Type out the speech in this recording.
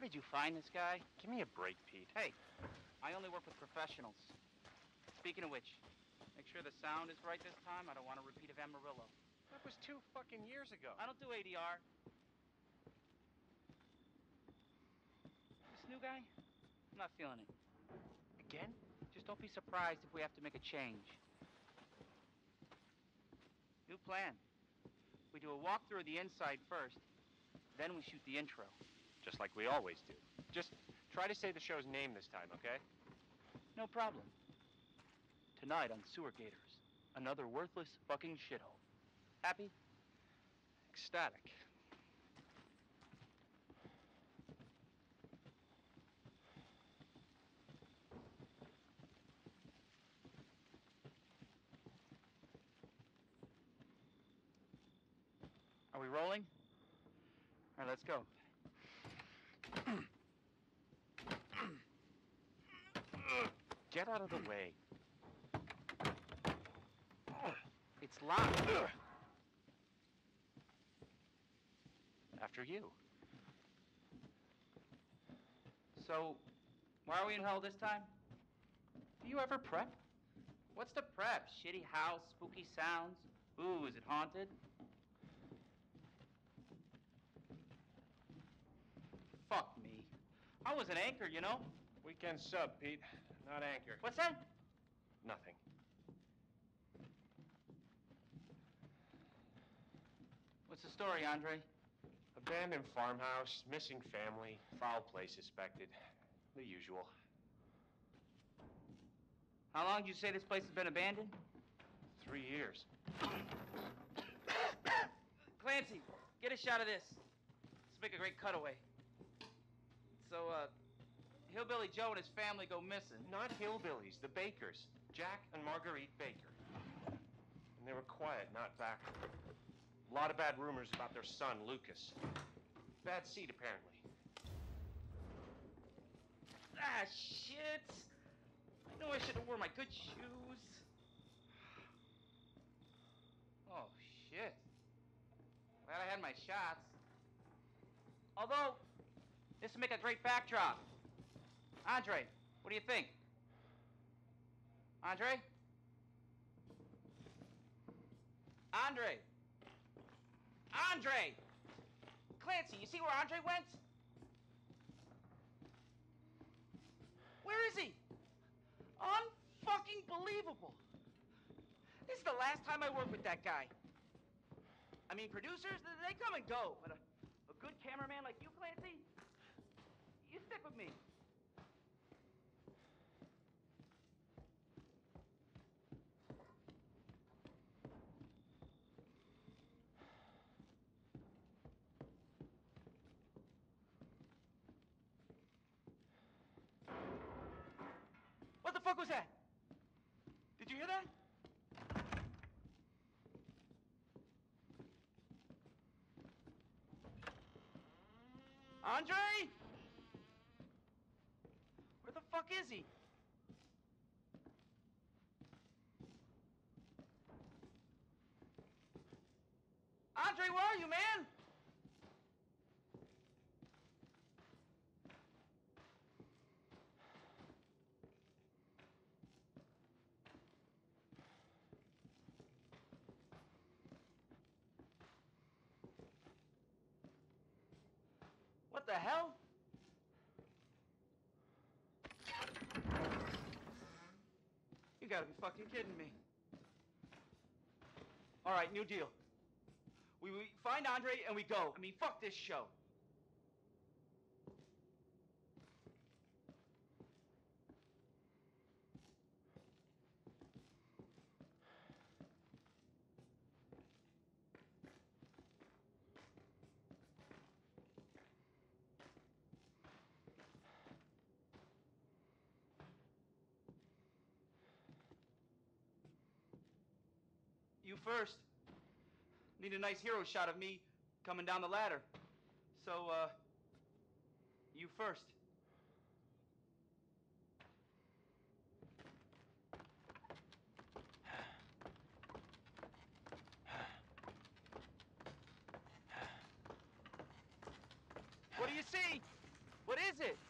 did you find this guy? Give me a break, Pete. Hey, I only work with professionals. Speaking of which, make sure the sound is right this time. I don't want a repeat of Amarillo. That was 2 fucking years ago. I don't do ADR. This new guy? I'm not feeling it. Again? Just don't be surprised if we have to make a change. New plan. We do a walkthrough of the inside first, then we shoot the intro. Just like we always do. Just try to say the show's name this time, okay? No problem. Tonight on Sewer Gators, another worthless fucking shithole. Happy? Ecstatic. Are we rolling? All right, let's go. Get out of the way. It's locked. After you. So, why are we in hell this time? Do you ever prep? What's the prep? Shitty house, spooky sounds? Ooh, is it haunted? Fuck me. I was an anchor, you know? Weekend sub, Pete. Not anchor. What's that? Nothing. What's the story, Andre? Abandoned farmhouse, missing family, foul play suspected. The usual. How long did you say this place has been abandoned? 3 years. Clancy, get a shot of this. Let's make a great cutaway. So, Hillbilly Joe and his family go missing. Not hillbillies, the Bakers. Jack and Marguerite Baker. And they were quiet, not backward. A lot of bad rumors about their son, Lucas. Bad seed, apparently. Ah, shit. I know I should have worn my good shoes. Oh, shit. Glad I had my shots. Although, this would make a great backdrop. Andre, what do you think? Andre? Andre! Andre! Clancy, you see where Andre went? Where is he? Unfucking believable. This is the last time I work with that guy. I mean, producers, they come and go, but a good cameraman like you, Clancy, you stick with me. What the fuck was that? Did you hear that? Andre? Where the fuck is he? Andre, where are you, man? What the hell? You gotta be fucking kidding me. All right, new deal. We find Andre and we go. I mean, fuck this show. You first. Need a nice hero shot of me coming down the ladder. So, you first. What do you see? What is it?